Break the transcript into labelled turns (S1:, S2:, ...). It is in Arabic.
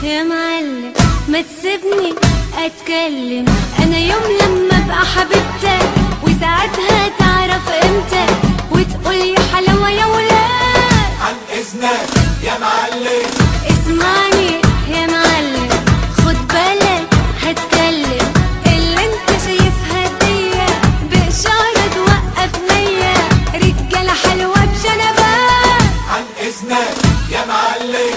S1: يا معلم ما تسيبني اتكلم، انا يوم لما ابقى حبيبتك وساعتها تعرف قيمتك وتقول يا حلاوه يا ولاد.
S2: عن اذنك يا معلم
S1: اسمعني يا معلم، خد بالك هتكلم، اللي انت شايفها دي بإشارة توقف مية رجالة حلوة بشنبات.
S2: عن اذنك يا معلم